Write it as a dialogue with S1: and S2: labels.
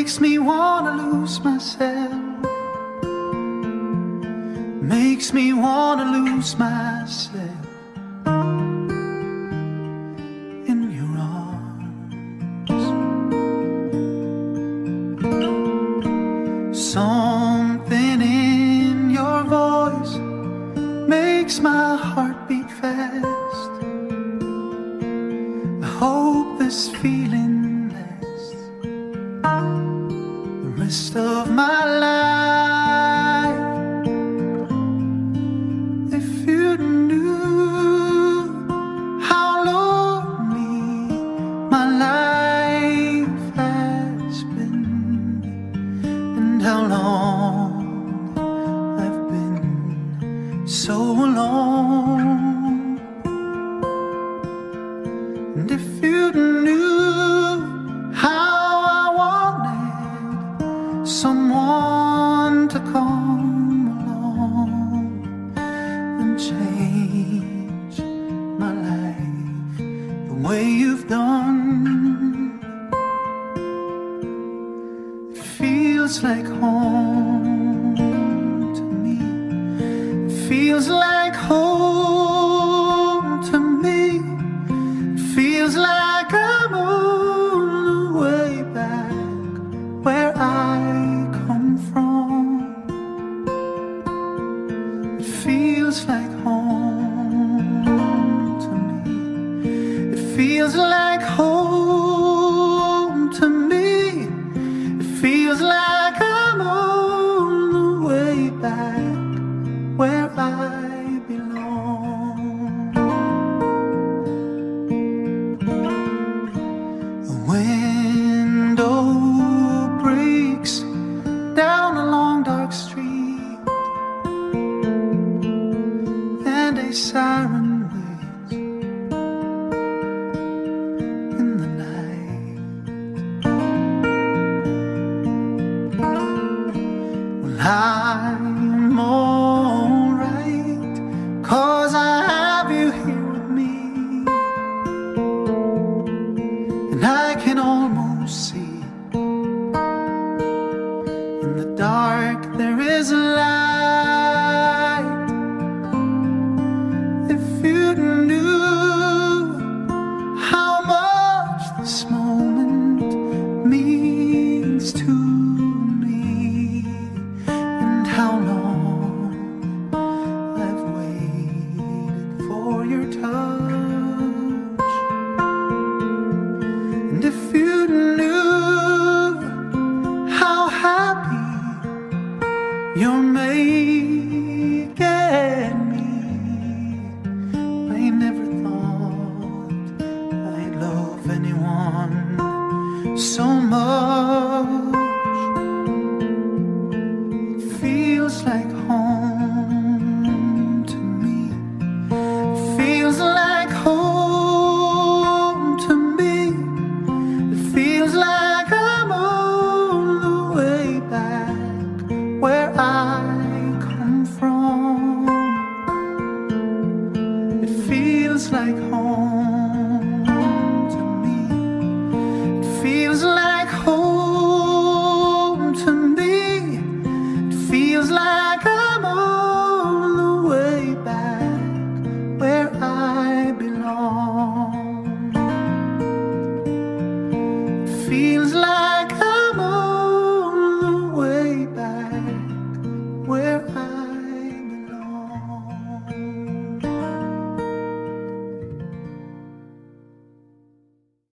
S1: makes me wanna lose myself, makes me wanna lose myself in your arms. Something in your voice makes my heart beat fast. I hope this feeling lasts the rest of my life. If you knew how lonely my life has been, and how long I've been so alone. And if you knew how I wanted someone to come along and change my life the way you've done, it feels like home to me. It feels like home to me. It feels like I'm all the way back where I come from. It feels like home to me. It feels like home to me. It feels like I'm all the way back where I belong. The window breaks down a long dark street, and a siren waits in the night. Well, I'm alright, 'cause I have you here with me, and I can almost see in the dark there is a light. If you knew how much this moment means to me, and how long I've waited for your touch, and if you knew how happy you're making me, I never thought I'd love anyone so much. It feels like home.